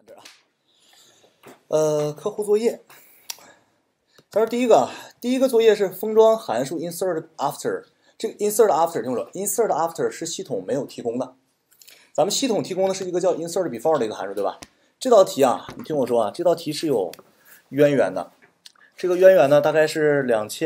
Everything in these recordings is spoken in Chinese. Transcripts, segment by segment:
客户作业，他说第一个作业是封装函数 insert after。这个 insert after 听说 insert after 是系统没有提供的，咱们系统提供的是一个叫 insert before 的一个函数，对吧？这道题啊，你听我说啊，这道题是有渊源的。这个渊源呢，大概是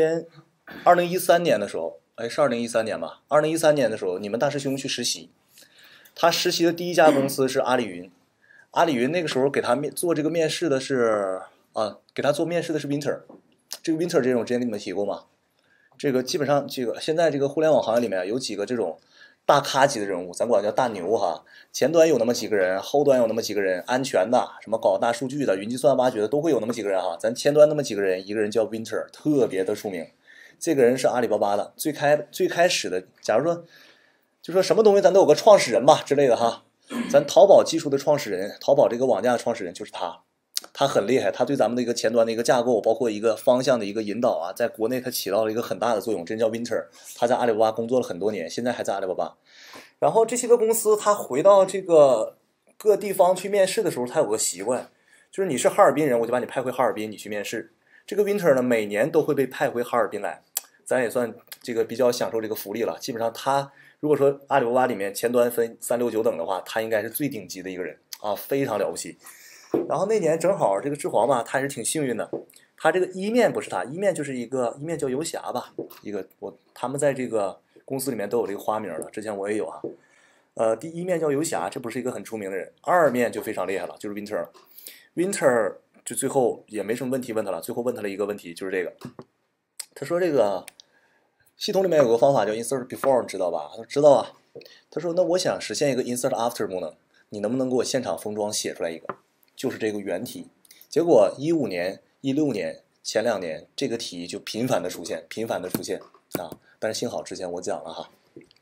2013年的时候，是2013年吧？2013年的时候，你们大师兄去实习，他实习的第一家公司是阿里云。阿里云那个时候给他做这个面试的是给他做面试的是 Winter。这个 Winter 这种之前跟你们提过吗？这个基本上现在这个互联网行业里面有几个这种大咖级的人物，咱管叫大牛哈。前端有那么几个人，后端有那么几个人，安全的、什么搞大数据的、云计算挖掘的都会有那么几个人哈。咱前端那么几个人，一个人叫 Winter， 特别的出名。这个人是阿里巴巴的，最开始的，假如说就说什么东西咱都有个创始人吧之类的哈。咱淘宝技术的创始人，淘宝这个网架的创始人就是他。他很厉害，他对咱们的一个前端的一个架构，包括一个方向的一个引导啊，在国内他起到了一个很大的作用。这叫 Winter， 他在阿里巴巴工作了很多年，现在还在阿里巴巴。然后这些个公司，他回到这个各地方去面试的时候，他有个习惯，就是你是哈尔滨人，我就把你派回哈尔滨，你去面试。这个 Winter 呢，每年都会被派回哈尔滨来，咱也算这个比较享受这个福利了。基本上他如果说阿里巴巴里面前端分369等的话，他应该是最顶级的一个人啊，非常了不起。然后那年正好这个志煌吧，他还是挺幸运的，他这个一面不是他，一面就是一面叫游侠吧，他们在这个公司里面都有这个花名了，之前我也有啊。第一面叫游侠，这不是一个很出名的人。二面就非常厉害了，就是 Winter 就最后也没什么问题问他了，最后问他了一个问题，就是这个，他说这个系统里面有个方法叫 insert before， 你知道吧？他说知道啊。他说那我想实现一个 insert after 功能，你能不能给我现场封装写出来一个？就是这个原题。结果15年、16年前2年这个题就频繁的出现啊！但是幸好之前我讲了哈，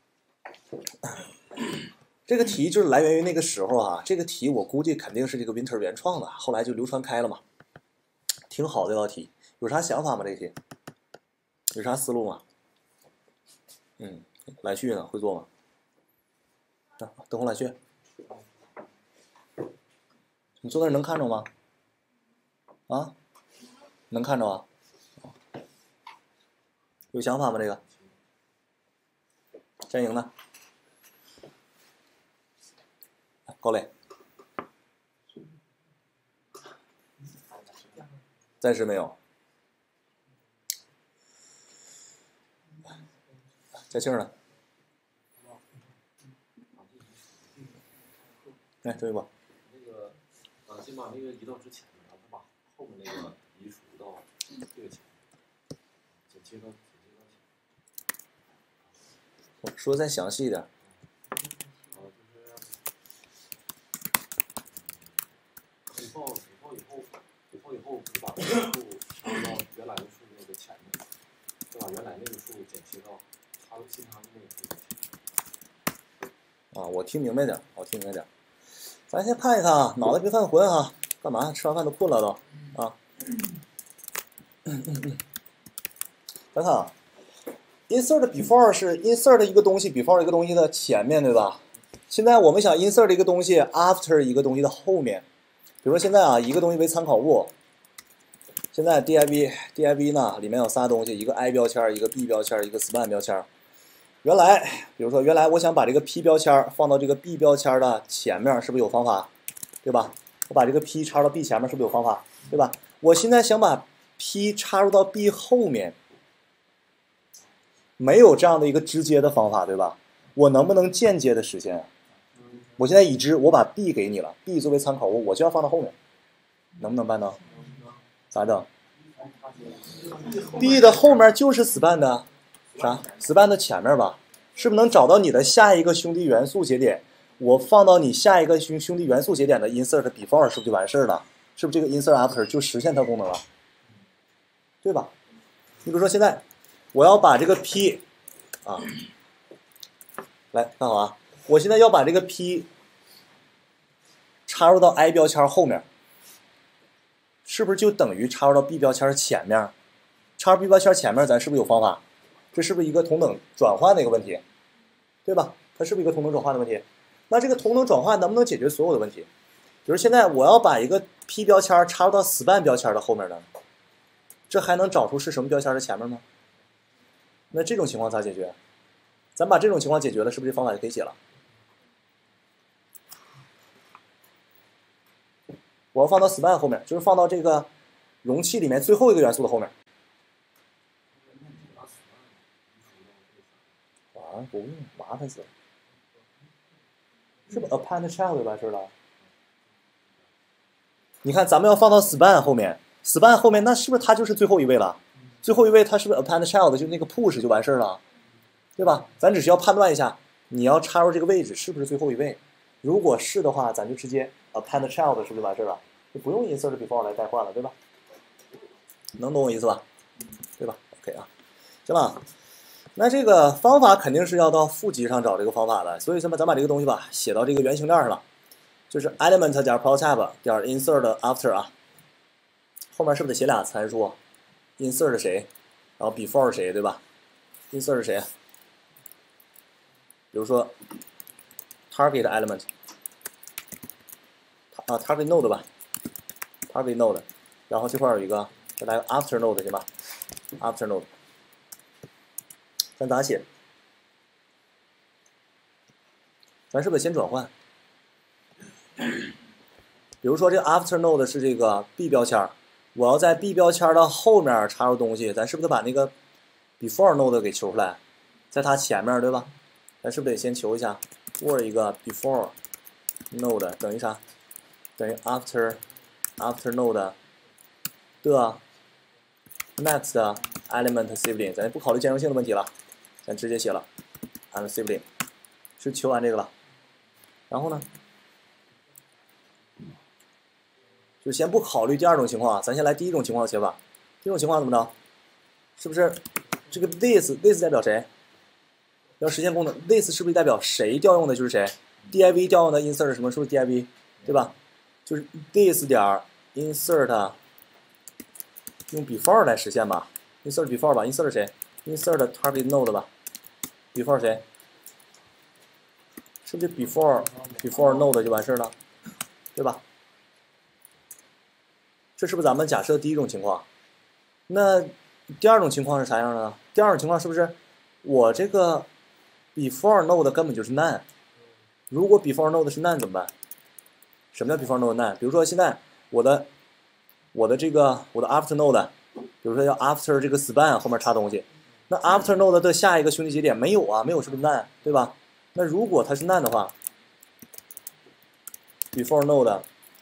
这个题就是来源于那个时候啊。这个题我估计肯定是这个 Winter 原创的，后来就流传开了嘛。挺好这道题，有啥想法吗？这个题有啥思路吗？来旭呢？会做吗？等会来旭，你坐那儿能看着吗？啊，能看着啊？有想法吗？这个真赢呢？高磊，暂时没有。嘉庆呢？来，周一波。 先把那个移到之前，然后把后面那个移除到这个前面，剪切到前。 我说再详细一点。 就是以后不把这个数插入到原来的数那个前面，再把原来那个数剪切到插入新插入那个数前面。 我听明白点，咱先看一看啊，脑袋别犯浑啊！干嘛？吃完饭都困了都啊！咱看啊 ，insert before 是 insert 一个东西 before 一个东西的前面，对吧？现在我们想 insert 一个东西 after 一个东西的后面。比如说现在啊，一个东西为参考物，现在 DIB 呢里面有仨东西，一个 I 标签，一个 B 标签，一个 span 标签。原来我想把这个 P 标签放到这个 B 标签的前面，是不是有方法？对吧？我把这个 P 插到 B 前面，是不是有方法？对吧？我现在想把 P 插入到 B 后面，没有这样的一个直接的方法，对吧？我能不能间接的实现？我现在已知我把 B 给你了 ，B 作为参考物，我就要放到后面，能不能办到？咋整 ？B 的后面就是 span 的。啥 ？span 的前面吧，是不是能找到你的下一个兄弟元素节点？我放到你下一个兄弟元素节点的 insert before 是不是就完事儿了？是不是这个 insert after 就实现它功能了？对吧？你比如说现在我要把这个 P 啊，来看好啊，我现在要把这个 P 插入到 I 标签后面，是不是就等于插入到 B 标签前面？插入 B 标签前面，咱是不是有方法？这是不是一个同等转换的一个问题，对吧？它是不是一个同等转换的问题？那这个同等转换能不能解决所有的问题？ 比如现在我要把一个 P 标签插入到 span 标签的后面呢，这还能找出是什么标签的前面吗？那这种情况咋解决？咱把这种情况解决了，是不是这方法就可以写了？我要放到 span 后面，就是放到这个容器里面最后一个元素的后面。啊，不用，麻烦死了。是不是 append child 完事了？你看，咱们要放到 span 后面 ，span 后面那是不是它就是最后一位了？最后一位它是不是 append child 就是那个 push 就完事了，对吧？咱只需要判断一下你要插入这个位置是不是最后一位。如果是的话，咱就直接 append child 是不是就完事了？就不用 insert before 来代换了，对吧？能懂我意思吧？对吧 ？OK 啊，行吧。那这个方法肯定是要到负极上找这个方法的，所以咱把这个东西吧写到这个原型链上了，就是 element 点 protab 点 insert after 啊，后面是不是得写俩参数 ？insert 谁，然后 before 谁，对吧 ？insert 谁？比如说 target element 啊 target node 吧 ，target node， 然后这块有一个再来个 after node 行吧 ？after node。咱咋写？咱是不是得先转换？比如说这个 after node 是这个 B 标签，我要在 B 标签的后面插入东西，咱是不是得把那个 before node 给求出来，在它前面对吧？咱是不是得先求一下 for 一个 before node 等于啥？等于 after node 的 next element sibling， 咱不考虑兼容性的问题了。咱直接写了 ，and sibling， 是求完这个了，然后呢，就先不考虑第二种情况，咱先来第一种情况的写法。第一种情况怎么着？是不是这个 this 代表谁？要实现功能 ，this 是不是代表谁调用的就是谁 ？div 调用的 insert 什么？是不是 div， 对吧？就是 this 点 insert 用 before 来实现吧 ，insert before 吧 ，insert 谁 ？insert target node 吧。before 谁？是不是 before node 就完事了，对吧？这是不是咱们假设第一种情况？那第二种情况是啥样的呢？第二种情况是不是我这个 before node 根本就是 none？ 如果 before node 是 none 怎么办？什么叫 before node none？ 比如说现在我的 after node， 比如说要 after 这个 span 后面插东西。那 after node 的下一个兄弟节点没有啊，没有是不是 none， 对吧？那如果它是 none 的话 ，before node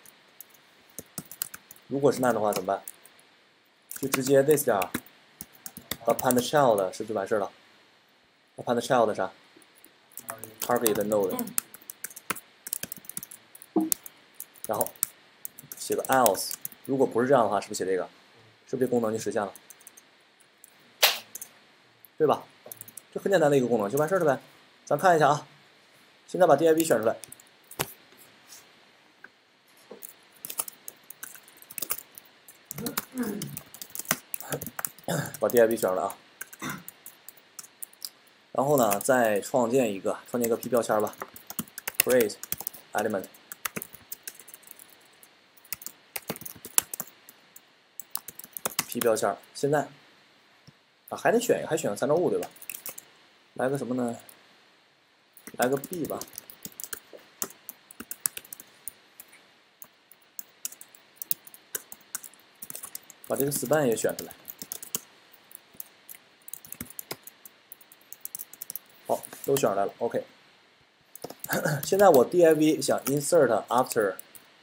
如果是 none 的话怎么办？就直接 this 点 append child 是不是就完事了 ？append child 啥 ？target node， 然后写个 else， 如果不是这样的话，是不是写这个？是不是这功能就实现了？对吧？这很简单的一个功能就完事了呗。咱看一下啊，现在把 div 选出来，把 div 选出来啊。然后呢，再创建一个 P 标签吧 ，create element P 标签。现在啊，还得选一个，还选个参照物对吧？来个什么呢？来个 B 吧。把这个 span 也选出来。好，都选出来了。OK。现在我 div 想 insert after，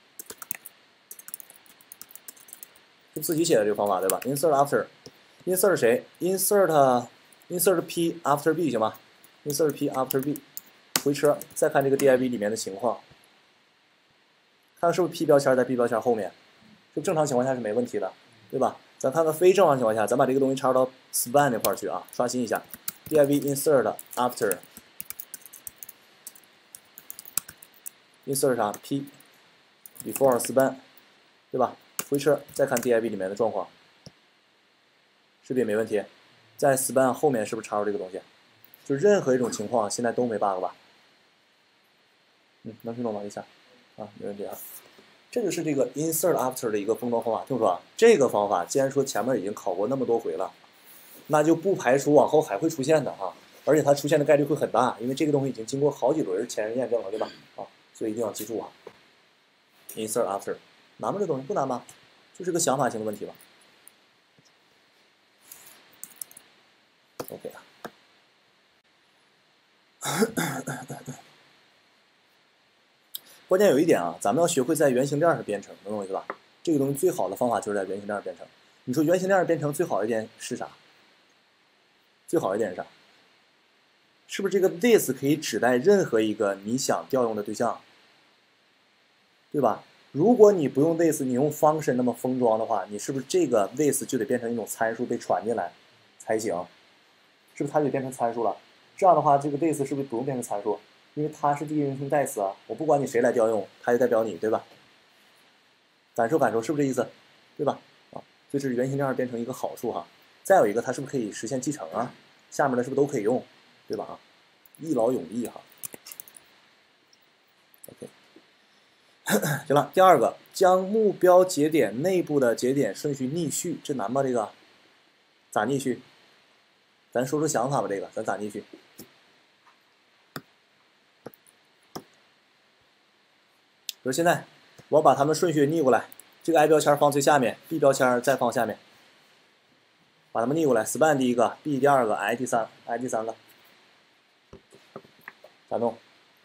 就自己写的这个方法对吧 ？insert after，insert 谁 ？insert P after B 行吗 ？insert P after B， 回车，再看这个 div 里面的情况，看是不是 P 标签在 B 标签后面，就正常情况下是没问题的，对吧？咱看看非正常情况下，咱把这个东西插入到 span 那块去啊，刷新一下 ，div insert after。insert 啥 P before span， 对吧？回车再看 div 里面的状况，是不是也没问题？在 span 后面是不是插入这个东西？就任何一种情况，现在都没 bug 吧？能听懂吗？一下啊，没问题啊。 这个是这个 insert after 的一个封装方法。听我说啊，这个方法既然说前面已经考过那么多回了，那就不排除往后还会出现的哈。而且它出现的概率会很大，因为这个东西已经经过好几轮前人验证了，对吧？啊，所以一定要记住啊。insert after 难吗？这东西不难吧？就是个想法性的问题吧。OK 啊。关键有一点啊，咱们要学会在原型链上编程，能懂我意思吧？这个东西最好的方法就是在原型链上编程。你说原型链上编程最好一点是啥？最好一点是啥？是不是这个 this 可以指代任何一个你想调用的对象，对吧？如果你不用 this， 你用 function 那么封装的话，你是不是这个 this 就得变成一种参数被传进来才行？是不是它就得变成参数了？这样的话，这个 this 是不是不用变成参数？因为它是第一人称代词啊，我不管你谁来调用，它就代表你，对吧？感受，是不是这意思？对吧？啊，所以这是原型链变成一个好处哈。再有一个，它是不是可以实现继承啊？下面的是不是都可以用？对吧？啊，一劳永逸哈。OK， 行了，第二个，将目标节点内部的节点顺序逆序，这难吗？这个咋逆序？咱说说想法吧，这个咱咋逆序？比如现在我把它们顺序逆过来，这个 i 标签放最下面 ，b 标签再放下面，把它们逆过来 ，span 第一个 ，b 第二个 ，i 第三个，咋弄？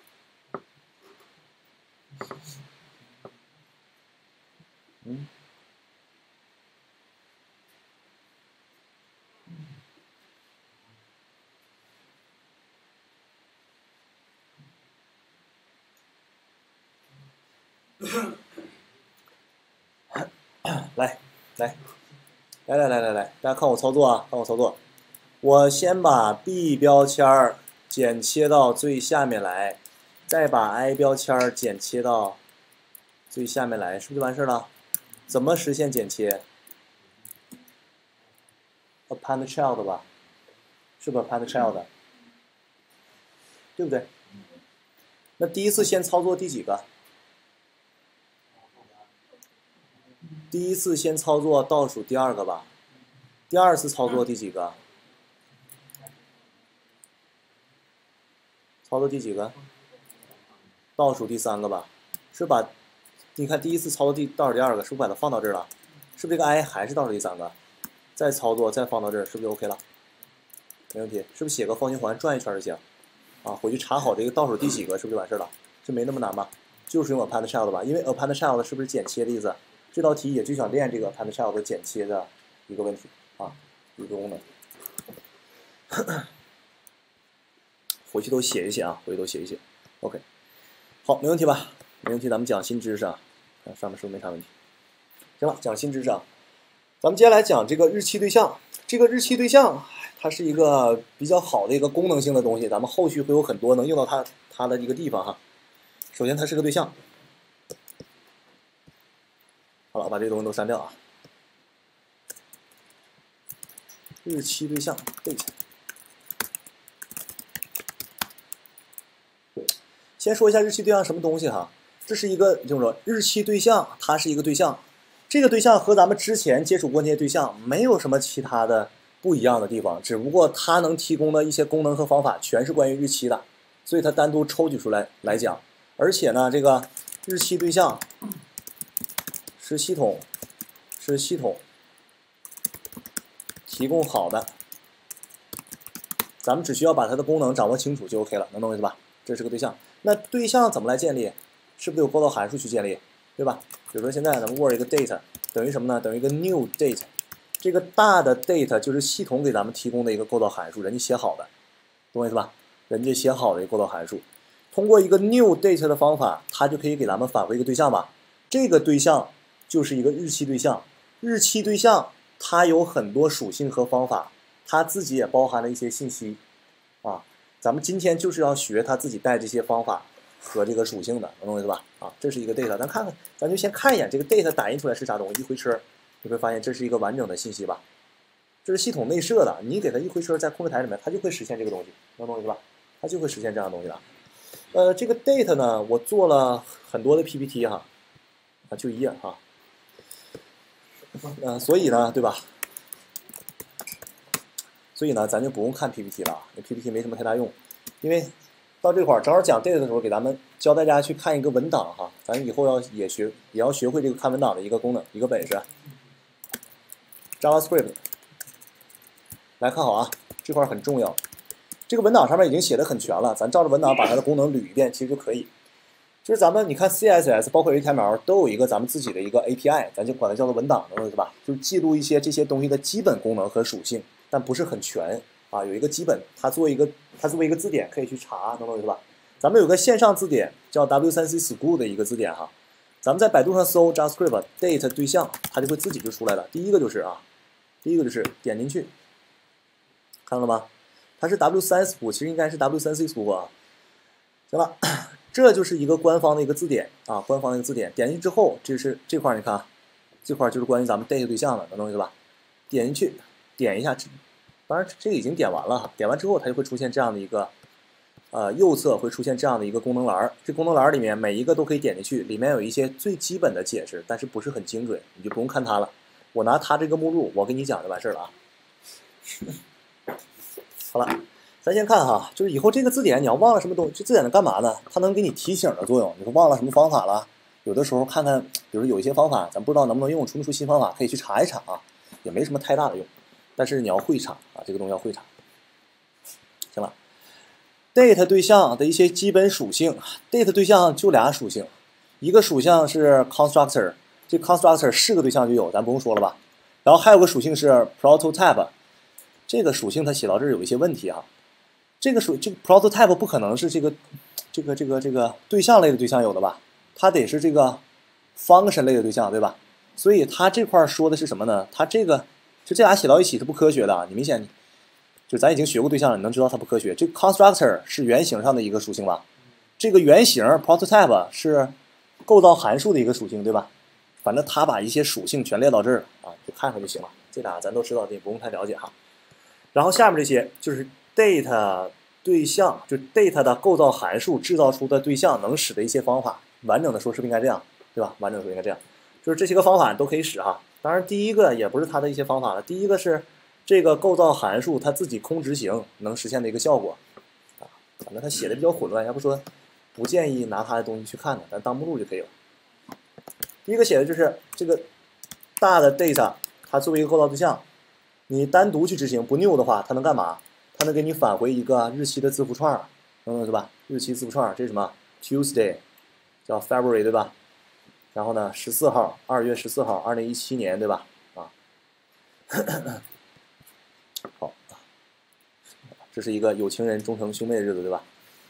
来，大家看我操作啊，看我操作。我先把 b 标签剪切到最下面来，再把 i 标签剪切到最下面来，是不是就完事了？怎么实现剪切 ？append child 吧，是不是 append child？ 对不对？那第一次先操作第几个？第一次先操作倒数第二个吧，第二次操作第几个？操作第几个？倒数第三个吧，是把，你看第一次操作倒数第二个，是不是把它放到这儿了？是不是这个 i 还是倒数第三个？再操作再放到这儿，是不是就 OK 了？没问题，是不是写个方循环转一圈就行？啊，回去查好这个倒数第几个，是不是就完事了？这没那么难吧？就是用 append child 吧，因为 append child 是不是剪切的意思？这道题也就想练这个 append child 剪切的一个问题啊，一个功能。回去都写一写啊，回去都写一写。OK， 好，没问题吧？没问题，咱们讲新知识啊，看上面是不是没啥问题？行了，讲新知识啊，咱们接下来讲这个日期对象。这个日期对象，它是一个比较好的一个功能性的东西，咱们后续会有很多能用到它的一个地方哈。首先，它是个对象。好了，我把这个东西都删掉啊。日期对象 date。先说一下日期对象什么东西哈，这是一个就是说日期对象，它是一个对象，这个对象和咱们之前接触过那些对象没有什么其他的不一样的地方，只不过它能提供的一些功能和方法全是关于日期的，所以它单独抽取出来讲。而且呢，这个日期对象是系统提供好的，咱们只需要把它的功能掌握清楚就 OK 了，能懂我意思吧？这是个对象。那对象怎么来建立？是不是得有构造函数去建立，对吧？比如说现在咱们 word 一个 date 等于什么呢？等于一个 new date。这个大的 date 就是系统给咱们提供的一个构造函数，人家写好的，懂我意思吧？人家写好的一个构造函数，通过一个 new date 的方法，它就可以给咱们返回一个对象吧。这个对象就是一个日期对象。日期对象它有很多属性和方法，它自己也包含了一些信息啊。咱们今天就是要学它自己带这些方法和这个属性的，能懂我意思吧？啊，这是一个 data，咱就先看一眼这个 data 打印出来是啥东西，一回车，你会发现这是一个完整的信息吧？这是系统内设的，你给它一回车在控制台里面，它就会实现这个东西，能懂我意思吧？它就会实现这样的东西的。这个 data 呢，我做了很多的 PPT 哈， 啊，就一页啊。所以呢，对吧？所以呢，咱就不用看 PPT 了，那 PPT 没什么太大用，因为到这块儿正好讲 data 的时候，给咱们教大家去看一个文档哈，咱以后也要学会这个看文档的一个功能，一个本事。JavaScript， 来看好啊，这块很重要。这个文档上面已经写的很全了，咱照着文档把它的功能捋一遍，其实就可以。就是咱们你看 CSS 包括 HTML 都有一个咱们自己的一个 API， 咱就管它叫做文档，对吧？就是记录一些这些东西的基本功能和属性，但不是很全啊。有一个基本，它作为一个字典可以去查，能懂我意思吧？咱们有个线上字典叫 W3C School 的一个字典哈，咱们在百度上搜 JavaScript date 对象，它就会自己就出来了。第一个就是点进去，看到了吗？它是 W3 School， 其实应该是 W3C School 啊。行了。这就是一个官方的一个字典啊，官方的一个字典。点进去之后，这块你看，这块就是关于咱们 date 对象的，能懂意思吧？点进去，点一下，当然这个已经点完了哈。点完之后，它就会出现这样的一个，右侧会出现这样的一个功能栏。这功能栏里面每一个都可以点进去，里面有一些最基本的解释，但是不是很精准，你就不用看它了。我拿它这个目录，我给你讲就完事儿了啊。好了。咱先看哈，就是以后这个字典你要忘了什么东西，这字典能干嘛呢？它能给你提醒的作用。你说忘了什么方法了，有的时候看看，比如有一些方法咱不知道能不能用，出没出新方法，可以去查一查啊，也没什么太大的用。但是你要会查啊，这个东西要会查。行了 ，date 对象的一些基本属性 ，date 对象就俩属性，一个属性是 constructor， 这 constructor 是个对象就有，咱不用说了吧。然后还有个属性是 prototype， 这个属性它写到这儿有一些问题哈。这个prototype 不可能是这个对象类的对象有的吧？它得是这个 function 类的对象，对吧？所以它这块说的是什么呢？它这俩写到一起是不科学的啊！你明显就咱已经学过对象了，你能知道它不科学。这 constructor 是原型上的一个属性吧？这个原型 prototype 是构造函数的一个属性，对吧？反正它把一些属性全列到这儿啊，就看看就行了。这俩咱都知道，也不用太了解哈。然后下面这些就是。date 对象就 date 的构造函数制造出的对象能使的一些方法，完整的说是不是应该这样，对吧？完整的说应该这样，就是这些个方法都可以使哈。当然，第一个也不是它的一些方法了，第一个是这个构造函数它自己空执行能实现的一个效果啊。反正它写的比较混乱，要不说不建议拿它的东西去看的，咱当目录就可以了。第一个写的就是这个大的 data， 它作为一个构造对象，你单独去执行不 new 的话，它能干嘛？它能给你返回一个日期的字符串，对吧？日期字符串，这是什么 ？Tuesday， 叫 February， 对吧？然后呢，14号，2月14号，2017年，对吧？啊，好，这是一个有情人终成兄妹的日子，对吧？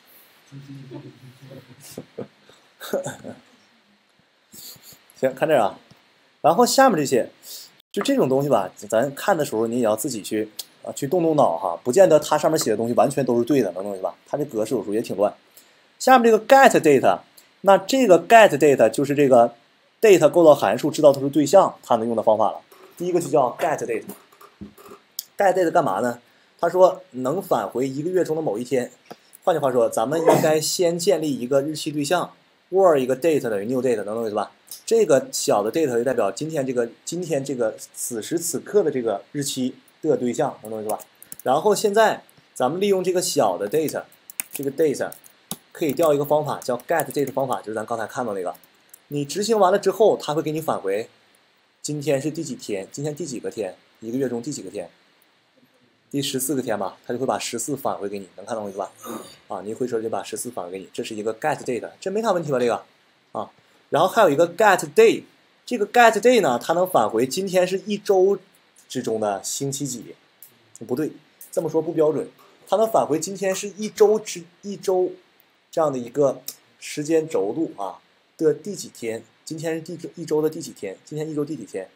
行，看这儿啊，然后下面这些，就这种东西吧，咱看的时候你也要自己去。去动动脑哈，不见得它上面写的东西完全都是对的，能懂意思吧？它这格式有时候也挺乱。下面这个 get data， 那这个 get data 就是这个 data 构造函数制造出对象它能用的方法了。第一个就叫 get data。get data 干嘛呢？他说能返回一个月中的某一天。换句话说，咱们应该先建立一个日期对象 ，or 一个 date 等于 new date， 能懂意思吧？这个小的 data 就代表今天这个此时此刻的这个日期。的对象，能懂是吧？然后现在咱们利用这个小的 data， 这个 data 可以调一个方法叫 get data 方法，就是咱刚才看到那个。你执行完了之后，它会给你返回今天是第几天，今天第几个天，一个月中第几个天，第14个天吧，它就会把14返回给你，能看懂我意思吧？啊，你一回车就把14返回给你，这是一个 get data， 这没啥问题吧？这个啊，然后还有一个 get day， 这个 get day 呢，它能返回今天是一周之中的星期几？不对，这么说不标准。它能返回今天是一周这样的一个时间轴度啊的第几天？今天是一周的第几天？今天一周第几天？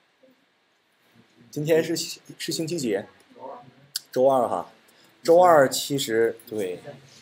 今天是星期几？周二哈。周二其实对。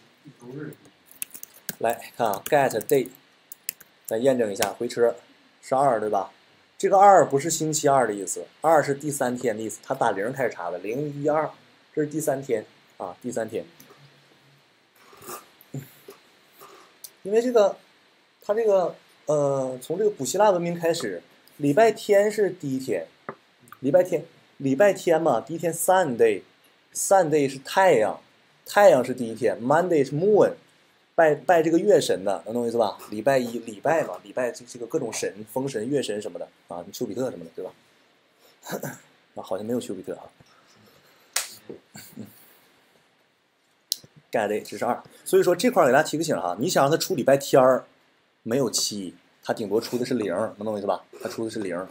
来看啊 ，get day， 咱验证一下，回车是2对吧？这个2不是星期2的意思，2是第3天的意思。他打0开始查的，012，这是第3天啊，第3天。因为这个，它这个从这个古希腊文明开始，礼拜天是第一天，礼拜天嘛，第一天 Sunday 是太阳，太阳是第一天 ，Monday 是 Moon，拜这个月神的，能懂意思吧？礼拜一礼拜嘛，礼拜这个各种神，风神、月神什么的啊，丘比特什么的，对吧？啊，好像没有丘比特啊。get it， 这是2，所以说这块给大家提个醒哈，你想让它出礼拜天儿，没有7，它顶多出的是0，能懂我意思吧？它出的是0啊。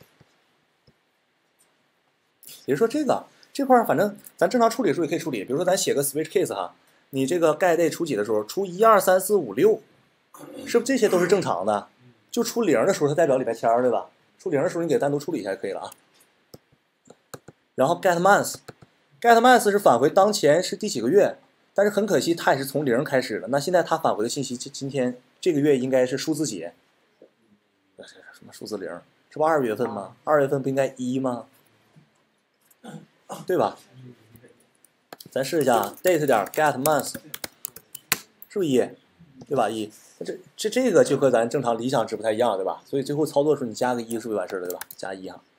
也就是说这块反正咱正常处理的时候也可以处理，比如说咱写个 switch case 哈，你这个 get it 出几的时候，出1、2、3、4、5、6，是不是这些都是正常的？就出0的时候它代表礼拜天儿，对吧？出0的时候你给它单独处理一下就可以了啊。然后 get month 是返回当前是第几个月，但是很可惜它也是从0开始的。那现在它返回的信息，今天这个月应该是数字几？什么数字0？这不2月份吗？2月份不应该1吗？对吧？咱试一下 date 点 get month， 是不是1？对吧？1，这个就和咱正常理想值不太一样，对吧？所以最后操作的时候你加个1是不是完事了，对吧？加1哈。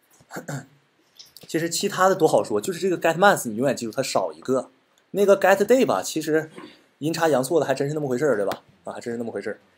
其实其他的多好说，就是这个 get month 你永远记住它少一个，那个 get day 吧，其实阴差阳错的还真是那么回事对吧？啊，还真是那么回事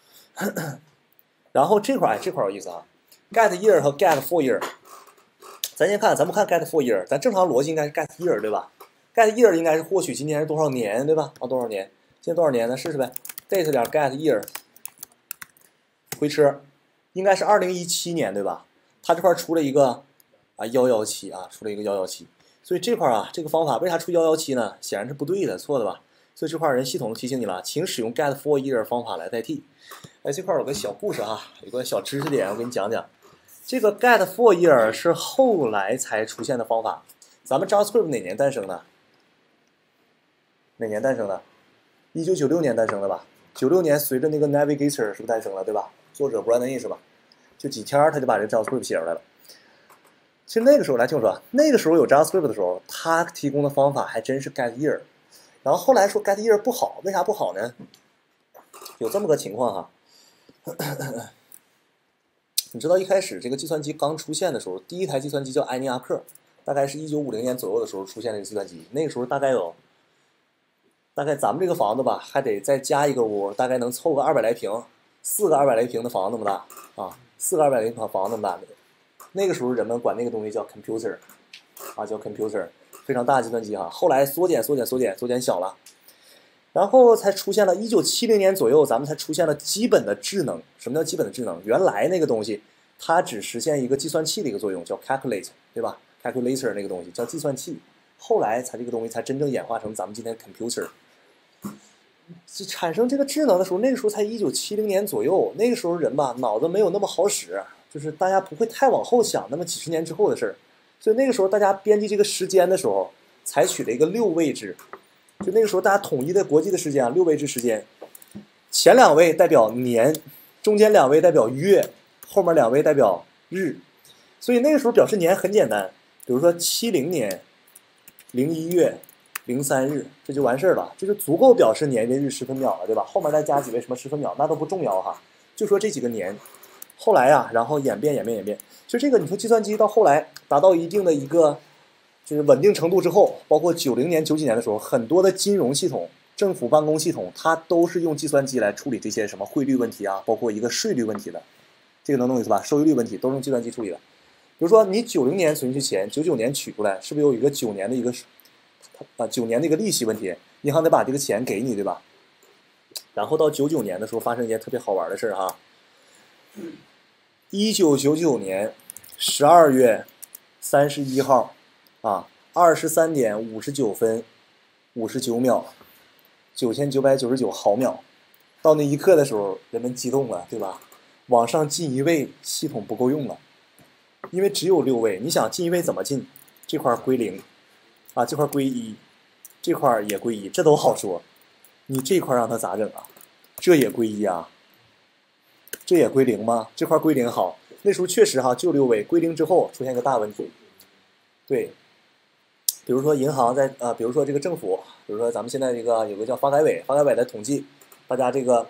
然后这块有意思啊 ，get year 和 get full year， 咱不看 get full year， 咱正常逻辑应该是 get year 对吧 ？get year 应该是获取今年是多少年对吧？啊，多少年？现在多少年呢？试试呗 ，date 点 get year， 回车，应该是2017年对吧？它这块出了一个啊117啊，出了一个117，所以这块啊这个方法为啥出117呢？显然是不对的，错的吧？所以这块人系统提醒你了，请使用 get full year 方法来代替。哎，这块有个小故事啊，有个小知识点，我给你讲讲。这个 get full year 是后来才出现的方法。咱们 JavaScript 哪年诞生的？哪年诞生的？1996年诞生的吧？96年随着那个 Navigator 是不是诞生了，对吧？作者 Brandon Eich 是吧？就几天他就把这个 JavaScript 写出来了。其实那个时候来听我说，那个时候有 JavaScript 的时候，他提供的方法还真是 get year。然后后来说 get year 不好，为啥不好呢？有这么个情况哈。你知道一开始这个计算机刚出现的时候，第一台计算机叫埃尼亚克，大概是1950年左右的时候出现的计算机。那个时候大概咱们这个房子吧，还得再加一个屋，大概能凑个200来平，4个200来平的房子那么大啊，4个200来平的房子那么大。那个时候人们管那个东西叫 computer， 啊，叫 computer， 非常大的计算机哈。后来缩减小了。然后才出现了1970年左右，咱们才出现了基本的智能。什么叫基本的智能？原来那个东西，它只实现一个计算器的一个作用，叫 calculate， 对吧 ？calculator 那个东西叫计算器。后来才这个东西才真正演化成咱们今天 computer。产生这个智能的时候，那个时候才1970年左右。那个时候人吧，脑子没有那么好使，就是大家不会太往后想那么几十年之后的事儿。所以那个时候大家编辑这个时间的时候，采取了一个6位制。就那个时候，大家统一的国际的时间啊，6位制时间，前2位代表年，中间2位代表月，后面2位代表日。所以那个时候表示年很简单，比如说70年01月03日，这就完事儿了，这就足够表示年月日时分秒了，对吧？后面再加几位什么时分秒，那都不重要哈，就说这几个年。后来啊，然后演变，就这个你说计算机到后来达到一定的一个就是稳定程度之后，包括90年、90几年的时候，很多的金融系统、政府办公系统，它都是用计算机来处理这些什么汇率问题啊，包括一个税率问题的。这个能懂意思吧？收益率问题都是用计算机处理的。比如说你90年存进去钱，99年取出来，是不是有一个9年的一个9年的一个利息问题？银行得把这个钱给你，对吧？然后到99年的时候，发生一件特别好玩的事哈。1999年12月31号。23点59分59秒，9999毫秒，到那一刻的时候，人们激动了，对吧？往上进1位，系统不够用了，因为只有6位。你想进1位怎么进？这块归0，啊，这块归1，这块也归1，这都好说。你这块让它咋整啊？这也归1啊？这也归0吗？这块归0好，那时候确实哈，就6位，归0之后出现一个大问题，对。比如说银行在比如说这个政府，比如说咱们现在这个有个叫发改委，发改委的统计，大家这个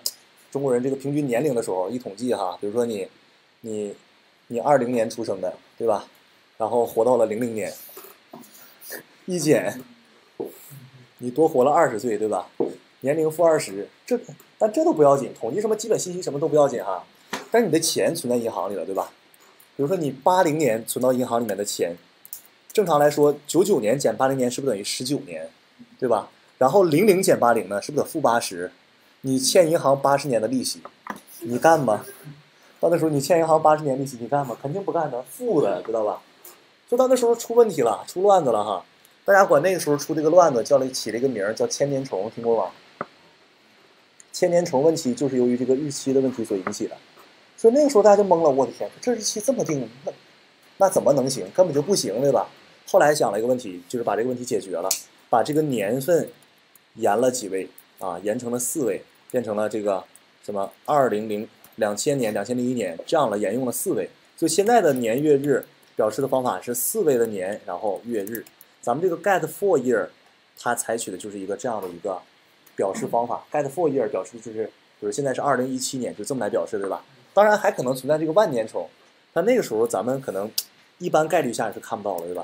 中国人这个平均年龄的时候，一统计哈，比如说你20年出生的，对吧？然后活到了00年，一减，你多活了20岁，对吧？年龄负20，但这都不要紧，统计什么基本信息什么都不要紧哈。但是你的钱存在银行里了，对吧？比如说你80年存到银行里面的钱，正常来说，99年减80年是不是等于19年，对吧？然后00减80呢，是不是得负80？你欠银行80年的利息，你干吗？到那时候你欠银行80年利息，你干吗？肯定不干的，负的，知道吧？就到那时候出问题了，出乱子了哈。大家管那个时候出这个乱子起了一个名儿叫千年虫，听过吗？千年虫问题就是由于这个日期的问题所引起的，所以那个时候大家就懵了，我的天，这日期这么定，那怎么能行？根本就不行，对吧？后来想了一个问题，就是把这个问题解决了，把这个年份延了几位啊，延成了4位，变成了这个什么2000年、2001年这样了，沿用了4位。所以现在的年月日表示的方法是4位的年，然后月日。咱们这个 get for year， 它采取的就是一个这样的一个表示方法。get for year 表示的就是，比如现在是2017年，就这么来表示，对吧？当然还可能存在这个万年虫，但那个时候咱们可能一般概率下是看不到的，对吧？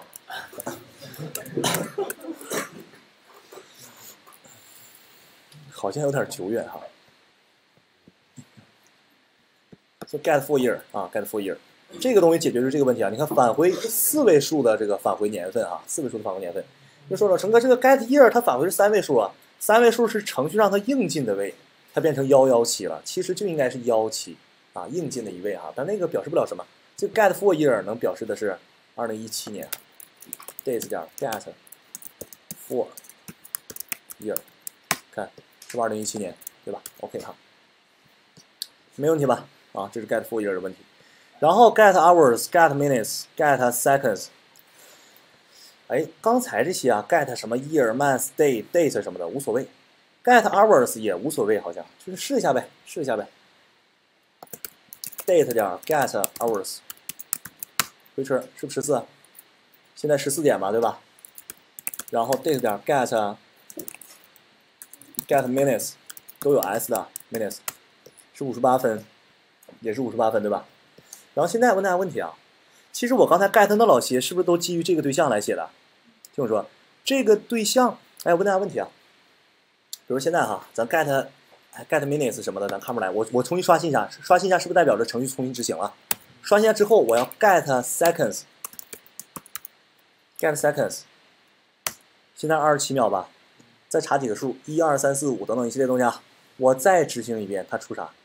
好像有点久远哈。So get for year 啊 ，get for year。这个东西解决就是这个问题啊！你看返回4位数的这个返回年份啊，4位数的返回年份，就说了，成哥这个 get year 它返回是3位数啊，3位数是程序让它硬进的位，它变成117了，其实就应该是17啊，硬进的一位啊，但那个表示不了什么。这 get for year 能表示的是2017年 ，dates 点 get for year， 看是不是2017年，对吧 ？OK 哈，没问题吧？啊，这是 get for year 的问题。然后 get hours、get minutes、get seconds， 哎，刚才这些啊 ，get 什么 year、month、day、date 什么的无所谓 ，get hours 也无所谓，好像就是试一下呗，试一下呗。date 点 get hours， 回车是不是14？现在14点嘛，对吧？然后 date 点 get minutes 都有 s 的 minutes 是58分，也是58分，对吧？然后现在问大家问题啊，其实我刚才 get 那老些是不是都基于这个对象来写的？听我说，这个对象，哎，我问大家问题啊，比如现在哈，咱 get minutes 什么的，咱看不出来，我重新刷新一下，刷新一下是不是代表着程序重新执行了？刷新一下之后，我要 get seconds，get seconds， 现在27秒吧，再查几个数，1、2、3、4、5等等一系列东西啊，我再执行一遍，它出啥？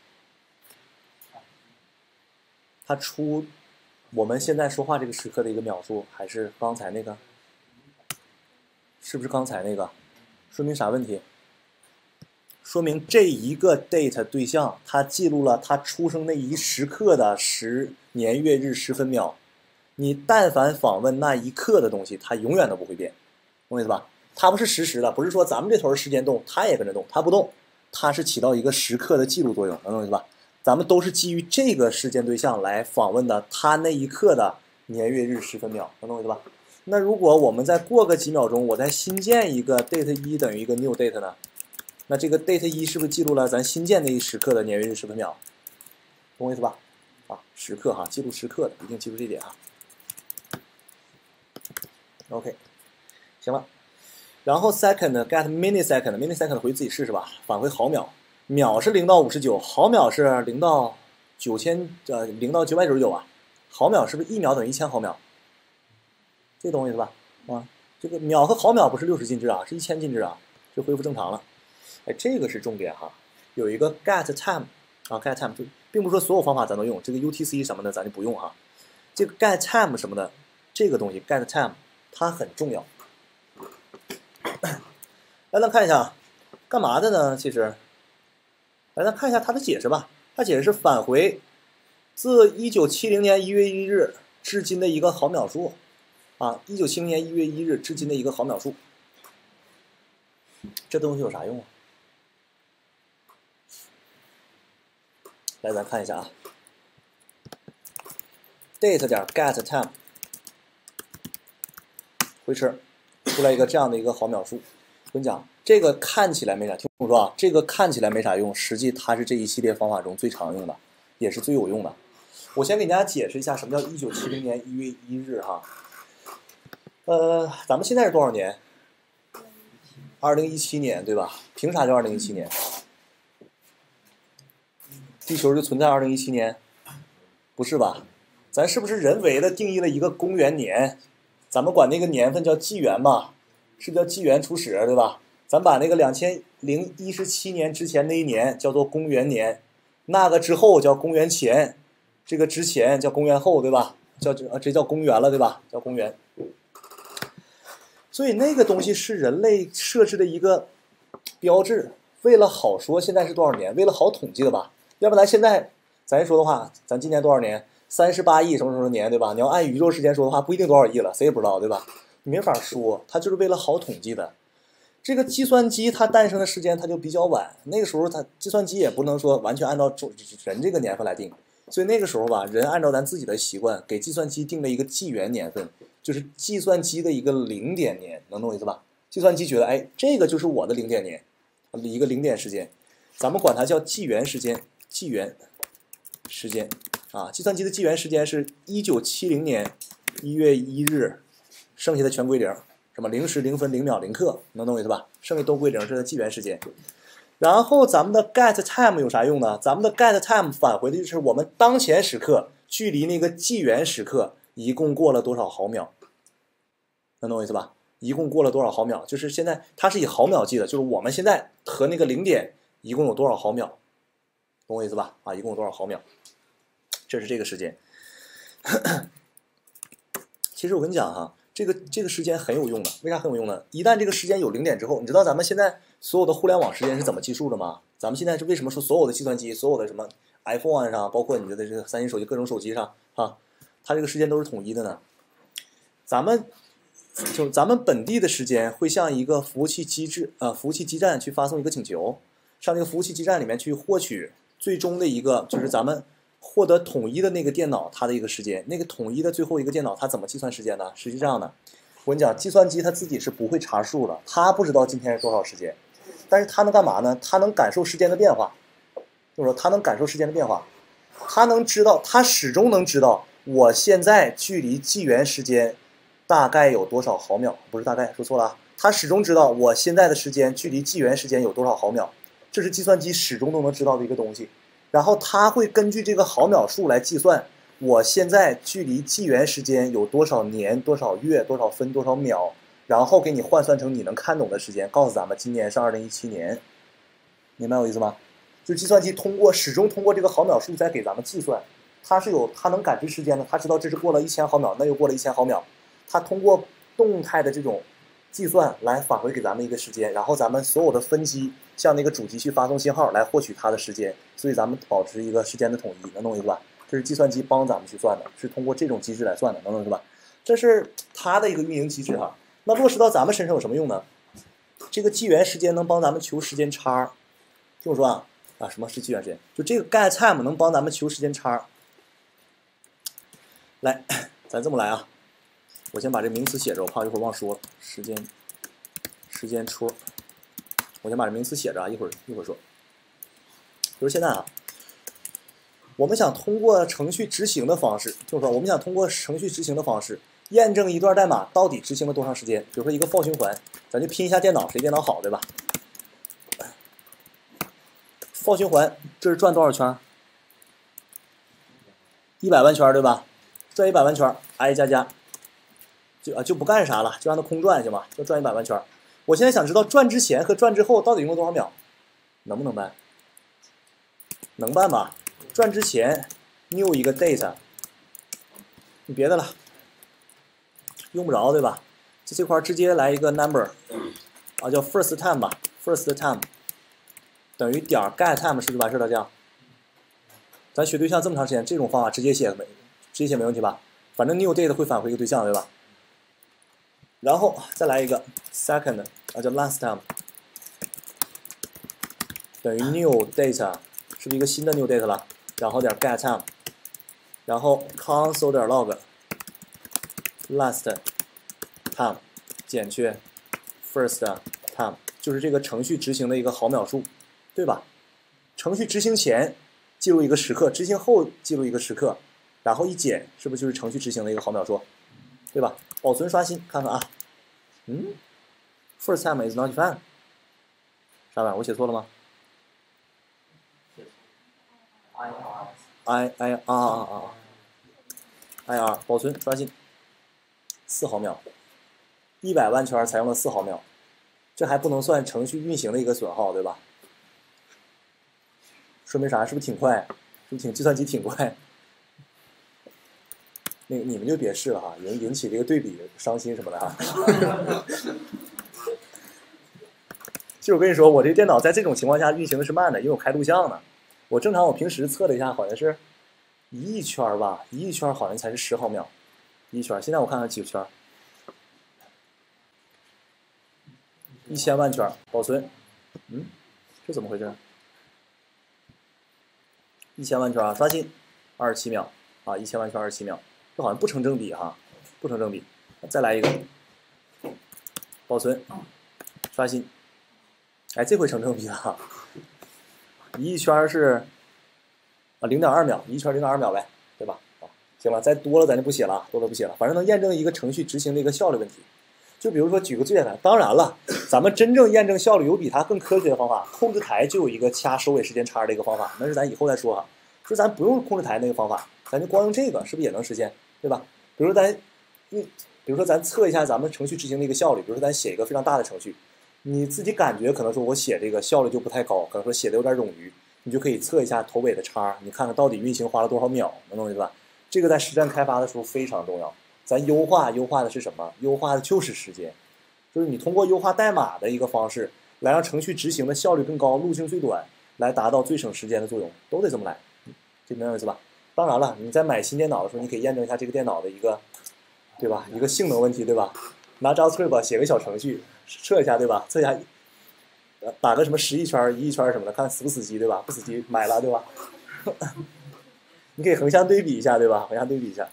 它出我们现在说话这个时刻的一个秒数，还是刚才那个？是不是刚才那个？说明啥问题？说明这一个 date 对象，它记录了它出生那一时刻的时年月日时分秒。你但凡访问那一刻的东西，它永远都不会变，懂我意思吧？它不是实时的，不是说咱们这头时间动，它也跟着动，它不动，它是起到一个时刻的记录作用，能懂我意思吧？咱们都是基于这个事件对象来访问的，它那一刻的年月日时分秒，能懂我意思吧？那如果我们再过个几秒钟，我再新建一个 date 1等于一个 new date 呢？那这个 date 1是不是记录了咱新建那一时刻的年月日时分秒？懂我意思吧？啊，时刻哈，记录时刻的，一定记住这点哈。OK， 行了。然后 second get millisecond 回自己试试吧，返回毫秒。秒是0到59，毫秒是0到999啊，毫秒是不是1秒等于1000毫秒？这懂我意思吧？啊，这个秒和毫秒不是60进制啊，是1000进制啊，就恢复正常了。哎，这个是重点哈，有一个 get time 啊 ，get time 就并不是说所有方法咱都用，这个 UTC 什么的咱就不用哈。这个 get time 什么的，这个东西 get time 它很重要。来，咱看一下，干嘛的呢？其实。来，咱看一下它的解释吧。它解释是返回自1970年1月1日至今的一个毫秒数，啊，1970年1月1日至今的一个毫秒数。这东西有啥用啊？来，咱看一下啊 ，date 点 get time， 回车出来一个这样的一个毫秒数。我跟你讲， 这个看起来没啥，听我说啊，这个看起来没啥用，实际它是这一系列方法中最常用的，也是最有用的。我先给大家解释一下什么叫1970年1月1日哈。咱们现在是多少年？2017年对吧？凭啥叫2017年？地球就存在2017年？不是吧？咱是不是人为的定义了一个公元年？咱们管那个年份叫纪元吧？是不是叫纪元初始对吧？咱把那个2017年之前那一年叫做公元年，那个之后叫公元前，这个之前叫公元后对吧？这叫公元了对吧？叫公元。所以那个东西是人类设置的一个标志，为了好说现在是多少年，为了好统计的吧？要不然现在咱说的话，咱今年多少年？38亿什么什么年对吧？你要按宇宙时间说的话，不一定多少亿了，谁也不知道对吧？你没法说，它就是为了好统计的。这个计算机它诞生的时间它就比较晚，那个时候它计算机也不能说完全按照人这个年份来定，所以那个时候吧，人按照咱自己的习惯给计算机定了一个纪元年份，就是计算机的一个0点年，能懂我意思吧？计算机觉得，哎，这个就是我的0点年，一个0点时间，咱们管它叫纪元时间，纪元时间啊，计算机的纪元时间是1970年1月1日，剩下的全归零。什么0时0分0秒0刻，能懂我意思吧？剩下都归零，这是纪元时间。然后咱们的 get time 有啥用呢？咱们的 get time 返回的就是我们当前时刻距离那个纪元时刻一共过了多少毫秒，能懂我意思吧？一共过了多少毫秒？就是现在它是以毫秒计的，就是我们现在和那个0点一共有多少毫秒，懂我意思吧？啊，一共有多少毫秒？这是这个时间。其实我跟你讲哈。这个时间很有用的，为啥很有用呢？一旦这个时间有0点之后，你知道咱们现在所有的互联网时间是怎么计数的吗？咱们现在是为什么说所有的计算机、所有的什么 iPhone 上，包括你的这个三星手机、各种手机上啊，它这个时间都是统一的呢？咱们本地的时间会向一个服务器基站去发送一个请求，上这个服务器基站里面去获取最终的一个就是咱们。获得统一的那个电脑它的一个时间，那个统一的最后一个电脑它怎么计算时间呢？实际上呢，我跟你讲，计算机它自己是不会查数的，它不知道今天是多少时间，但是它能干嘛呢？它能感受时间的变化，就是说它能感受时间的变化，它能知道，它始终能知道我现在距离纪元时间大概有多少毫秒，不是大概说错了啊，它始终知道我现在的时间距离纪元时间有多少毫秒，这是计算机始终都能知道的一个东西。然后它会根据这个毫秒数来计算，我现在距离纪元时间有多少年、多少月、多少分、多少秒，然后给你换算成你能看懂的时间，告诉咱们今年是2017年，明白我意思吗？就计算机始终通过这个毫秒数在给咱们计算，它能感知时间的，它知道这是过了1000毫秒，那又过了1000毫秒，它通过动态的这种计算来返回给咱们一个时间，然后咱们所有的分机向那个主机去发送信号来获取它的时间，所以咱们保持一个时间的统一，能懂意思吧？这是计算机帮咱们去算的，是通过这种机制来算的，能懂意思吧？这是它的一个运营机制哈。那落实到咱们身上有什么用呢？这个纪元时间能帮咱们求时间差，听我说啊，什么是纪元时间？就这个 get time 能帮咱们求时间差。来，咱这么来啊。我先把这名词写着，我怕一会儿忘说了。时间戳，我先把这名词写着啊，一会儿说。比如现在啊，我们想通过程序执行的方式，就是说我们想通过程序执行的方式验证一段代码到底执行了多长时间。比如说一个 for 循环，咱就拼一下电脑，谁电脑好对吧 ？for 循环这是转多少圈？100万圈对吧？转100万圈 ，i 加加。就不干啥了，就让它空转行吧，就转100万圈。我现在想知道转之前和转之后到底用了多少秒，能不能办？能办吧？转之前 new 一个 date， 你别的了，用不着对吧？这块直接来一个 number， 啊叫 first time 吧 ，first time 等于点 get time 是不是完事了？这样，咱学对象这么长时间，这种方法直接写没问题吧？反正 new date 会返回一个对象对吧？然后再来一个 second， 叫 last time， 等于 new data， 是不是一个新的 new data 了？然后点 get time， 然后 console 点 log last time 减去 first time， 就是这个程序执行的一个毫秒数，对吧？程序执行前记录一个时刻，执行后记录一个时刻，然后一减，是不是就是程序执行的一个毫秒数，对吧？保存刷新，看看啊，first time is not defined， 啥玩意儿？我写错了吗 ？IR 保存刷新，4毫秒，100万圈采用了4毫秒，这还不能算程序运行的一个损耗，对吧？说明啥？是不是挺快？是不是计算机挺快？那个你们就别试了哈，引起这个对比伤心什么的哈。其实我跟你说，我这电脑在这种情况下运行的是慢的，因为我开录像呢。我正常我平时测了一下，好像是1亿圈吧，1亿圈好像才是10毫秒，1亿圈。现在我看看几个圈，1000万圈，保存。这怎么回事？1000万圈啊，刷新，27秒啊，1000万圈27秒，这好像不成正比哈，不成正比。再来一个，保存，刷新。哎，这回成正比了哈，1亿圈是0.2秒，1亿圈0.2秒呗，对吧？行了，再多了咱就不写了，多了不写了，反正能验证一个程序执行的一个效率问题。就比如说举个最简单，当然了，咱们真正验证效率有比它更科学的方法，控制台就有一个掐收尾时间差的一个方法，那是咱以后再说哈。说咱不用控制台那个方法，咱就光用这个，是不是也能实现？对吧？比如说咱测一下咱们程序执行的一个效率，比如说咱写一个非常大的程序。你自己感觉可能说我写这个效率就不太高，可能说写的有点冗余，你就可以测一下头尾的差，你看看到底运行花了多少秒，能懂我意思吧？这个在实战开发的时候非常重要。咱优化的是什么？优化的就是时间，就是你通过优化代码的一个方式，来让程序执行的效率更高，路径最短，来达到最省时间的作用，都得这么来，这明白意思吧？当然了，你在买新电脑的时候，你可以验证一下这个电脑的一个，对吧？一个性能问题，对吧？拿 JavaScript 写个小程序。测一下对吧？测一下，打个什么10亿圈、1亿圈什么的，看死不死机对吧？不死机买了对吧？你可以横向对比一下对吧？横向对比一下，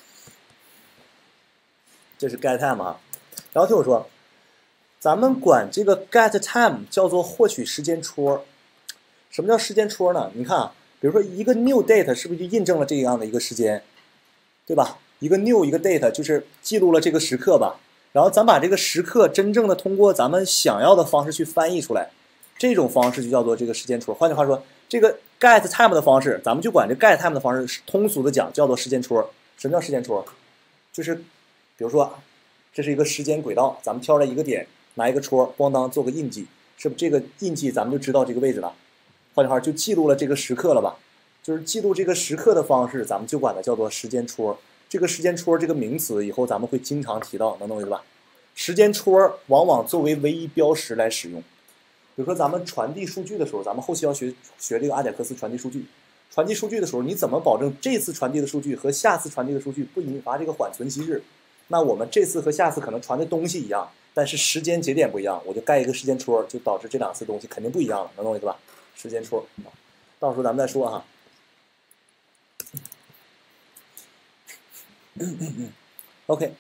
这是 get time 啊。然后听我说，咱们管这个 get time 叫做获取时间戳。什么叫时间戳呢？你看啊，比如说一个 new date 是不是就印证了这样的一个时间，对吧？一个 new 一个 date 就是记录了这个时刻吧。然后咱把这个时刻真正的通过咱们想要的方式去翻译出来，这种方式就叫做这个时间戳。换句话说，这个 get time 的方式，咱们就管这 get time 的方式，通俗的讲叫做时间戳。什么叫时间戳？就是比如说，这是一个时间轨道，咱们挑出来一个点，拿一个戳，咣当做个印记，是不是这个印记咱们就知道这个位置了？换句话就记录了这个时刻了吧？就是记录这个时刻的方式，咱们就管它叫做时间戳。这个时间戳这个名词以后咱们会经常提到，能懂我意思吧？时间戳往往作为唯一标识来使用。比如说咱们传递数据的时候，咱们后期要学这个阿贾克斯传递数据。传递数据的时候，你怎么保证这次传递的数据和下次传递的数据不引发这个缓存机制？那我们这次和下次可能传的东西一样，但是时间节点不一样，我就盖一个时间戳，就导致这2次东西肯定不一样了，能懂我意思吧？时间戳，到时候咱们再说哈。OK，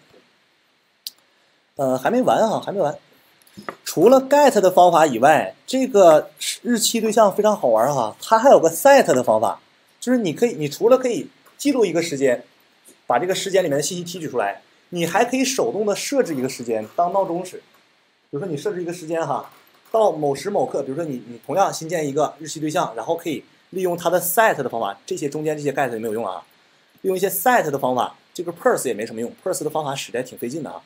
还没完啊，还没完。除了 get 的方法以外，这个日期对象非常好玩哈，它还有个 set 的方法，就是你除了可以记录一个时间，把这个时间里面的信息提取出来，你还可以手动的设置一个时间当闹钟使。比如说你设置一个时间哈，到某时某刻，比如说你同样新建一个日期对象，然后可以利用它的 set 的方法，这些中间这些 get 没有用啊，利用一些 set 的方法。这个 parse 也没什么用 ，parse 的方法使的挺费劲的啊。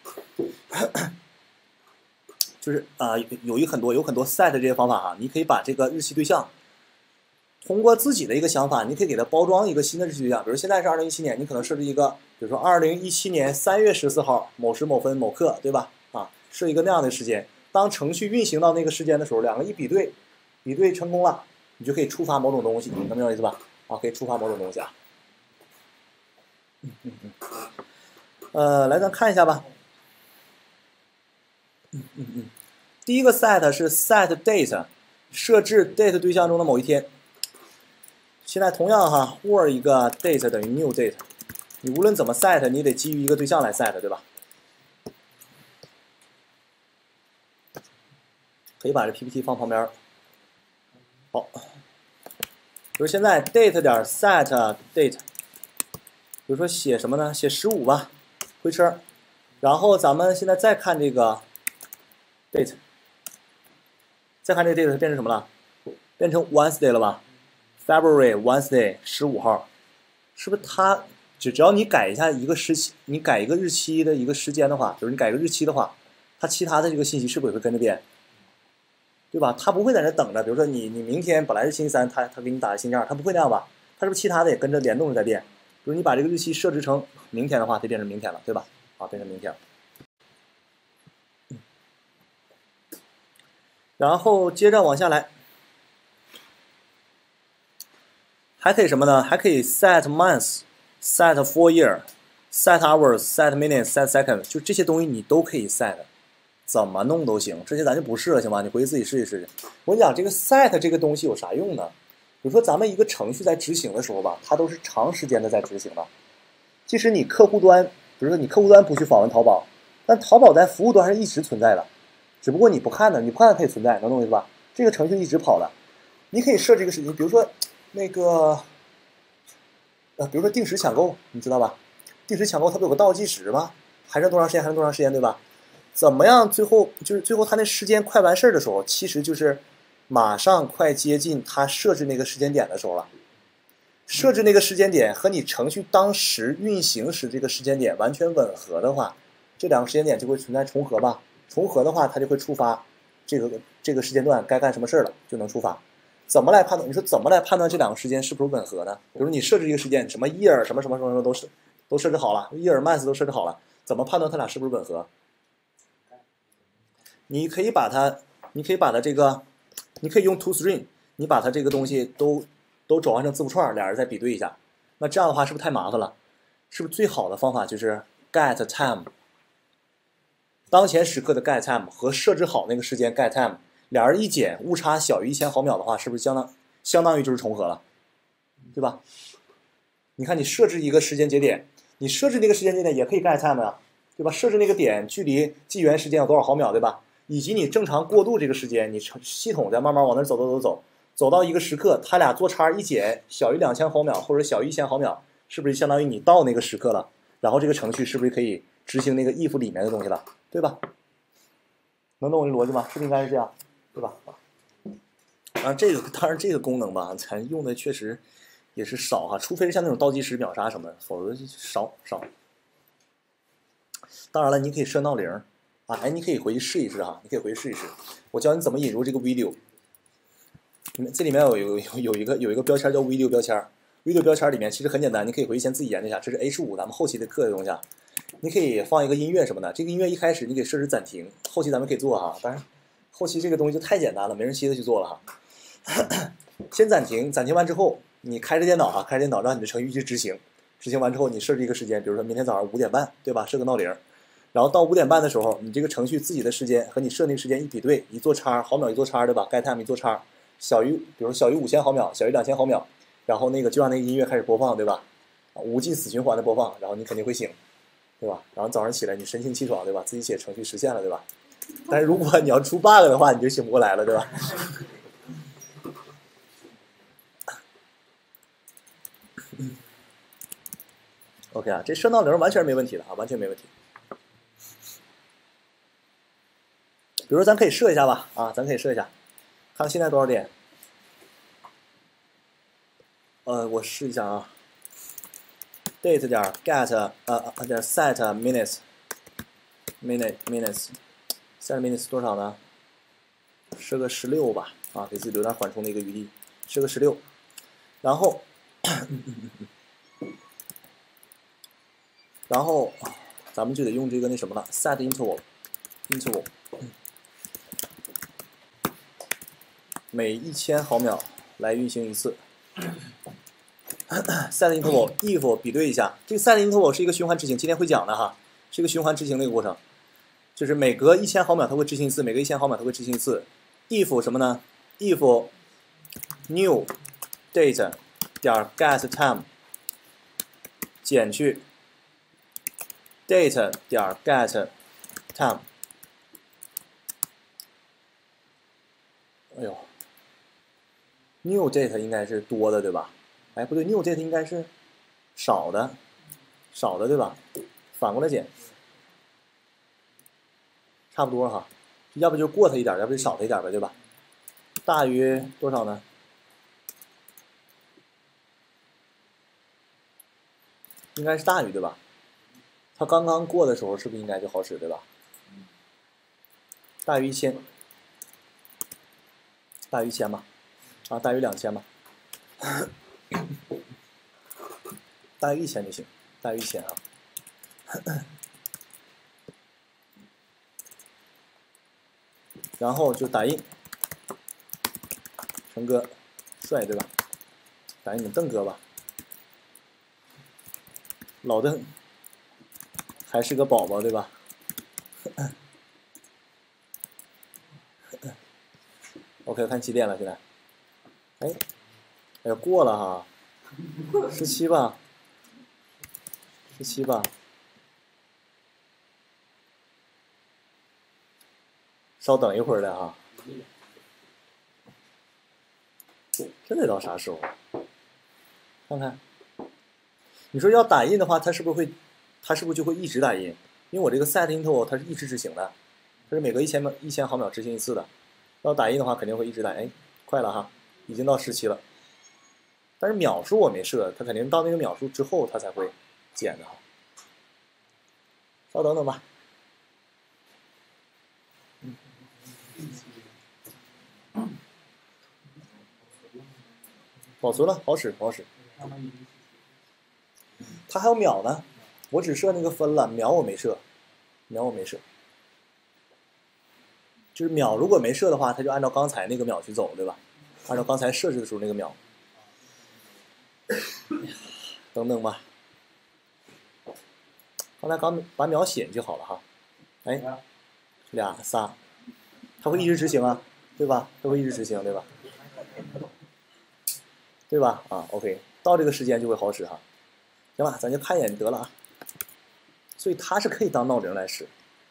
就是有很多 set 这些方法啊，你可以把这个日期对象通过自己的一个想法，你可以给它包装一个新的日期对象。比如现在是2017年，你可能设置一个，比如说2017年3月14号某时某分某刻，对吧？设一个那样的时间。当程序运行到那个时间的时候，两个一比对，比对成功了，你就可以触发某种东西，能明白我意思吧？可以触发某种东西啊。来咱看一下吧。第一个 set 是 set date， 设置 date 对象中的某一天。现在同样哈 ，word 一个 date 等于 new date， 你无论怎么 set， 你得基于一个对象来 set， 对吧？ 可以把这 PPT 放旁边。好，比如现在 date 点 set date， 比如说写什么呢？写15吧，回车。然后咱们现在再看这个 date， 再看这个 date 变成什么了？变成 Wednesday 了吧 ？February Wednesday 15号，是不是它只要你改一下一个时期，你改一个日期的一个时间的话，就是你改个日期的话，它其他的这个信息是不是也会跟着变？对吧？它不会在那等着，比如说你明天本来是星期三，它给你打个星期二，它不会那样吧？它是不是其他的也跟着联动着在变？比如你把这个日期设置成明天的话，就变成明天了，对吧？啊，变成明天了。然后接着往下来，还可以什么呢？还可以 set months、set full year、set hours、set minutes、set seconds， 就这些东西你都可以 set， 怎么弄都行。这些咱就不试了，行吗？你回去自己试一试去。我跟你讲，这个 set 这个东西有啥用呢？比如说咱们一个程序在执行的时候吧，它都是长时间的在执行的。即使你客户端，比如说你客户端不去访问淘宝，但淘宝在服务端是一直存在的，只不过你不看的，你不看它可以存在，能懂我意思吧？这个程序一直跑的，你可以设置一个事情，比如说那个，比如说定时抢购，你知道吧？定时抢购它不有个倒计时吗？还剩多长时间？还剩多长时间，对吧？怎么样？最后它那时间快完事儿的时候，其实就是马上快接近它设置那个时间点的时候了。设置那个时间点和你程序当时运行时这个时间点完全吻合的话，这两个时间点就会存在重合吧？重合的话，它就会触发这个时间段该干什么事儿了，就能触发。怎么来判断？你说怎么来判断这两个时间是不是吻合呢？比如你设置一个时间，什么 year 什么什么什么都设置好了 ，year month 都设置好了，怎么判断它俩是不是吻合？你可以把它这个，你可以用 toString， 你把它这个东西都转换成字符串，俩人再比对一下。那这样的话是不是太麻烦了？是不是最好的方法就是 get time， 当前时刻的 get time 和设置好那个时间 get time， 俩人一减，误差小于1000毫秒的话，是不是相当于就是重合了，对吧？你看你设置一个时间节点，你设置那个时间节点也可以 get time 啊，对吧？设置那个点距离纪元时间有多少毫秒，对吧？以及你正常过渡这个时间，你系统在慢慢往那走到一个时刻，它俩做差一减小于2000毫秒或者小于1000毫秒，是不是相当于你到那个时刻了？然后这个程序是不是可以执行那个 if 里面的东西了，对吧？能懂我这逻辑吗？是不是应该是这样，对吧？当然这个功能吧，咱用的确实也是少哈，除非是像那种倒计时秒杀什么的，否则就少。当然了，你可以设闹铃啊，哎，你可以回去试一试哈，你可以回去试一试。我教你怎么引入这个 video。这里面有一个标签叫 video 标签 ，video 标签里面其实很简单，你可以回去先自己研究一下。这是 H5咱们后期的课的东西啊。你可以放一个音乐什么的，这个音乐一开始你给设置暂停，后期咱们可以做哈。当然，后期这个东西就太简单了，没人稀得去做了哈。先暂停，暂停完之后，你开着电脑哈，开着电脑让你的程序去执行，执行完之后你设置一个时间，比如说明天早上5点半，对吧？设个闹铃，然后到5点半的时候，你这个程序自己的时间和你设定时间一比对，一做叉，毫秒一做叉，对吧？get time 一做叉。比如小于5000毫秒，小于2000毫秒，然后那个就让那个音乐开始播放，对吧？无尽死循环的播放，然后你肯定会醒，对吧？然后早上起来你神清气爽，对吧？自己写程序实现了，对吧？但是如果你要出 bug 的话，你就醒不过来了，对吧？OK 啊，这设闹铃完全没问题的啊，完全没问题。比如说咱可以设一下吧，啊，咱可以设一下。看现在多少点？我试一下啊。date 点 get 点 set minutes，set minutes 多少呢？设个16吧，啊，给自己留点缓冲的一个余地，设个16。然后，咱们就得用这个那什么了 ，set interval，每1000毫秒来运行一次。set interval if 比对一下，这个 set interval 是一个循环执行，今天会讲的哈，是一个循环执行的一个过程，就是每隔1000毫秒它会执行一次，每隔1000毫秒它会执行一次。if 什么呢 ？if new date 点 get time 减去 date 点 get time。 哎呦 ，new date 应该是多的对吧？哎，不对 ，new date 应该是少的，少的对吧？反过来减，差不多哈。要不就过它一点，要不就少它一点呗，对吧？大于多少呢？应该是大于对吧？它刚刚过的时候是不是应该就好使对吧？大于1000，大于1000吧，啊，大于2000吧，大于1000就行，大于1000啊。然后就打印，成哥，帅对吧？打印你邓哥吧，老邓还是个宝宝对吧？OK， 看几点了现在？哎，哎呀过了哈，17吧，17吧。稍等一会儿的哈，这得到啥时候？看看，你说要打印的话，它是不是就会一直打印？因为我这个 set interval 它是一直执行的，它是每隔1000毫秒执行一次的。要打印的话，肯定会一直打。哎，快了哈，已经到17了。但是秒数我没设，它肯定到那个秒数之后它才会减的哈。稍等等吧。保存了，好使，好使。它还有秒呢，我只设那个分了，秒我没设，秒我没设。就是秒如果没设的话，它就按照刚才那个秒去走，对吧？按照刚才设置的时候那个秒。等等吧，刚才刚把秒写进去好了哈。哎，2、3，它会一直执行啊，对吧？它会一直执行，对吧？对吧？啊 ，OK， 到这个时间就会好使哈。行吧，咱就看一眼得了啊。所以它是可以当闹铃来使。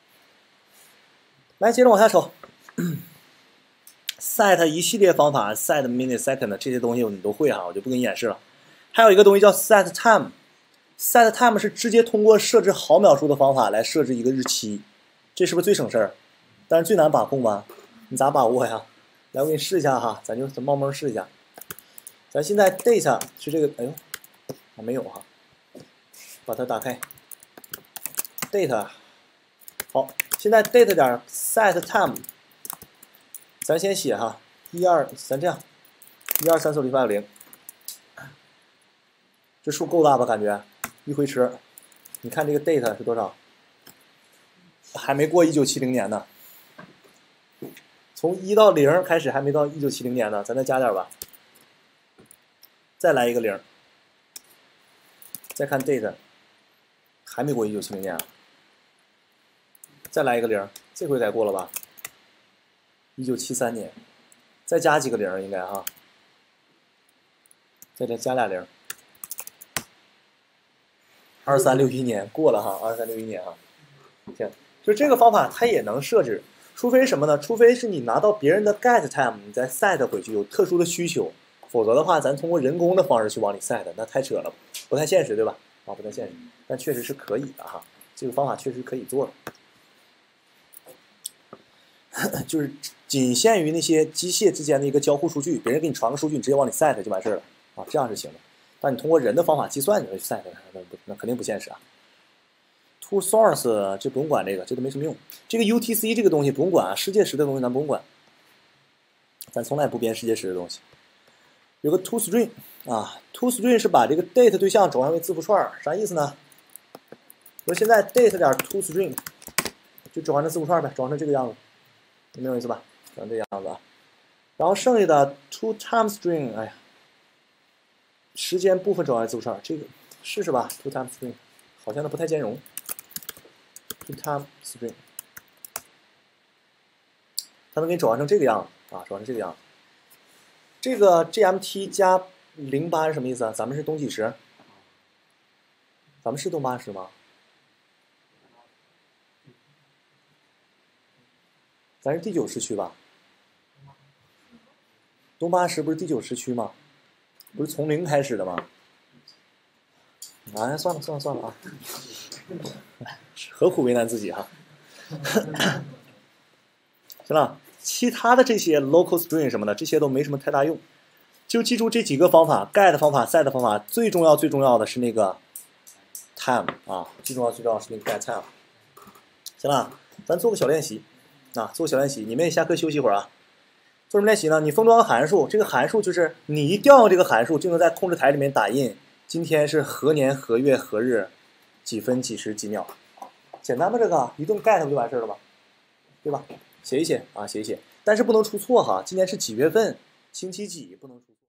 来，接着往下瞅。set 一系列方法 ，set minute second 这些东西你都会哈，我就不给你演示了。还有一个东西叫 set time。set time 是直接通过设置毫秒数的方法来设置一个日期，这是不是最省事儿？但是最难把控吧？你咋把握呀？来，我给你试一下哈，咱就冒蒙试一下。咱现在 data 是这个，哎呦，没有哈，把它打开。data 好，现在 data 点 set time， 咱先写哈，12，咱这样，1234560，这数够大吧？感觉一回车，你看这个 date 是多少？还没过1970年呢，从1到0开始还没到1970年呢，咱再加点吧，再来一个0，再看 date， 还没过1970年啊，再来一个0，这回该过了吧？1973年，再加几个0应该哈，再加俩0。2361年过了哈，2361年哈，行，就这个方法它也能设置，除非什么呢？除非是你拿到别人的 get time， 你再 set 回去有特殊的需求，否则的话，咱通过人工的方式去往里 set， 那太扯了，不太现实，对吧？啊，不太现实，但确实是可以的哈，这个方法确实可以做的，就是仅限于那些机械之间的一个交互数据，别人给你传个数据，你直接往里 set 就完事了啊，这样是行的。但你通过人的方法计算，你去 set， 那肯定不现实啊。to source 这不用管这个，这都没什么用。这个 UTC 这个东西不用管啊，世界时的东西咱不用管，咱从来不编世界时的东西。有个 to string 啊 ，to string 是把这个 date 对象转换为字符串，啥意思呢？我说现在 date 点 to string 就转换成字符串呗，转换成这个样子，明白我意思吧？转成这个样子啊。然后剩下的 to time string， 哎呀，时间部分转换字符串，这个试试吧 ，to time string 好像它不太兼容。to time string， 它能给你转换成这个样子啊，转换成这个样子。这个 GMT 加08是什么意思啊？咱们是东几时？咱们是东8时吗？咱是第9时区吧？ 东八时不是第9时区吗？不是从0开始的吗？哎，算了啊，何苦为难自己哈？行了，其他的这些 local string 什么的，这些都没什么太大用，就记住这几个方法 ：get 方法、set 方法，最重要的是那个 time 啊，最重要是那个 get time。行了，咱做个小练习啊，做个小练习，你们也下课休息一会儿啊。做什么练习呢？你封装个函数，这个函数就是你一调用这个函数，就能在控制台里面打印今天是何年何月何日几分几时几秒，简单吧？这个一顿 get 不就完事了吗？对吧？写一写啊，写一写，但是不能出错哈。今天是几月份，星期几，不能出错。